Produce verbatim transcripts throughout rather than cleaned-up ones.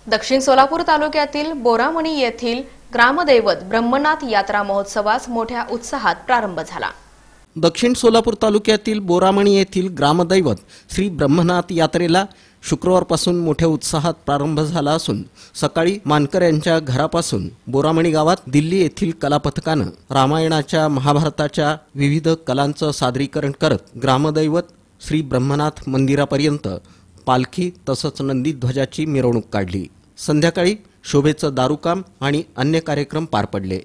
दक्षिण सोलापूर तालुक्यातील बोरामणी येथील ग्रामदैवत ब्रह्मनाथ यात्रा महोत्सवास मोठ्या उत्साहात प्रारंभ झाला। दक्षिण सोलापूर तालुक्यातील बोरामणी येथील ग्रामदैवत श्री ब्रह्मनाथ यात्रेला शुक्रवारपासून मोठ्या उत्साहात प्रारंभ झाला असून सकाळी मानकऱ्यांच्या घरापासून बोरामणी गावात दिल्ली येथील कलापथकानं रामायणाच्या महाभारताच्या विविध कलांचं सादरीकरण करत ग्रामदैवत श्री ब्रह्मनाथ मंदिरापर्यंत पालखी तसंच नंदीध्वजाची मिरवणूक काढली। संध्याकाळी शोभेचं दारूकाम आणि अन्य कार्यक्रम पार पडले।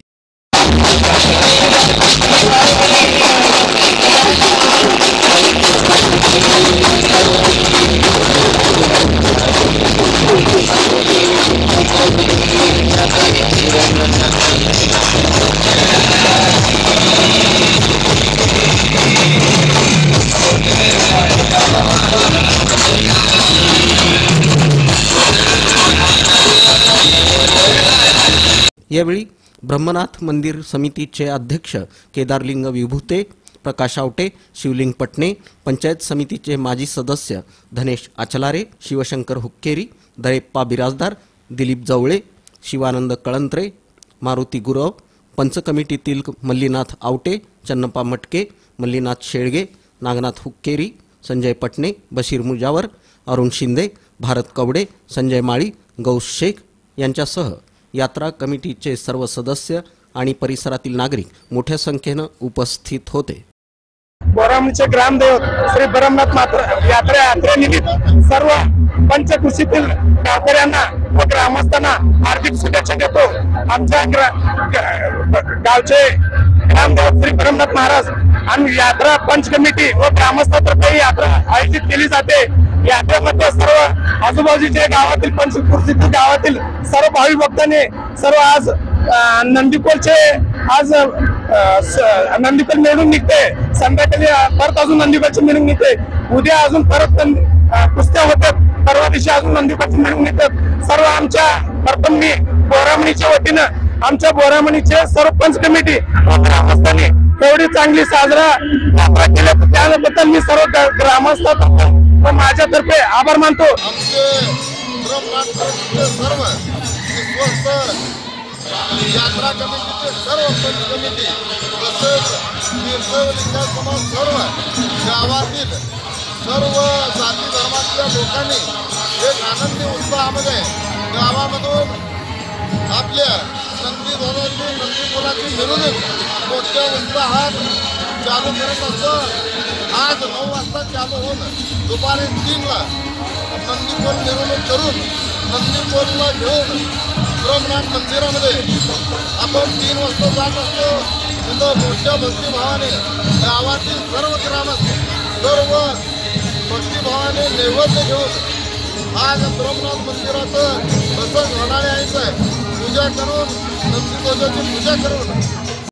यावेळी ब्रह्मनाथ मंदिर समितीचे अध्यक्ष केदारलिंग विभूते, प्रकाश आवटे, शिवलिंग पटणे, पंचायत समितीचे माजी सदस्य धनेश आचलारे, शिवशंकर हुक्केरी, दळेप्पा बिराजदार, दिलीप जवळे, शिवानंद कळंत्रे, मारुती गुरव, पंच कमिटीतील मल्लीनाथ आवटे, चन्नप्पा मटके, मल्लीनाथ शेळगे, नागनाथ हुक्केरी, संजय पटणे, बशीर मुजावर, अरुण शिंदे, भारत कवडे, संजय माळी, गौस शेख यांच्यासह यात्रा कमिटीचे सर्व सदस्य आणि परिसरातील नागरिक मोठ्या संख्येने उपस्थित होते। बोरामणीचे ग्रामदैवत श्री ब्रह्मनाथ यात्रा यात्रेनिमित्त सर्व पंचकृषीतील गावकऱ्यांना व ग्रामस्थांना हार्दिक शुभेच्छा देतो। आमच्या गावचे ग्रामदैवत श्री ब्रह्मनाथ महाराज आणि यात्रा पंच कमिटी व ग्रामस्थांतर्फे यात्रा आयोजित केली जाते। यात्रेमध्ये सर्व आजूबाजूच्या गावातील पंचकृषीतील गावातील सर्व भाविक भक्तांनी सर्व आज नंदीकोलचे आज नंदीकोल मिरवणूक निघते, संध्याकाळी परत अजून नंदीकोलची मिरवणूक निघते, उद्या अजून परत कुस्त्या होतात, परवा दिवशी अजून नंदीकोलची मिरवणूक निघतात। सर्व आमच्या प्रथम मी बोरामणीच्या वतीनं आमच्या बोरामणीचे सर्व पंच कमिटी ग्रामस्थांनी एवढी चांगली साजरा यात्रा केल्या त्याबद्दल मी सर्व ग्रामस्थ व माझ्यातर्फे आभार मानतो। यात्रा कमिटीचे सर्व पंच कमिटी तसेच तीर्थलिंगा समाज सर्व गावातील सर्व जाती धर्मातल्या लोकांनी एक आनंदी उत्साहामध्ये गावामधून आपल्या नंदीध्वजाची नंदीकोलाची मिरवणूक मोठ्या उत्साहात चालू करत असतं। आज नऊ वाजता चालू होऊन दुपारी तीनला नंदीकोल मिरवणूक करून नंदीकोलला घेऊन ब्रह्मनाथ मंदिरामध्ये आपण तीन वाजता जात असतो। तिथं मोठ्या भक्तिभावाने गावातील सर्व ग्रामस्थ सर्व भक्तिभावाने नैवेद्य घेऊन आज ब्रह्मनाथ मंदिराचं प्रसंग होणारे आहे पूजा करून नंदीध्वजाची पूजा करून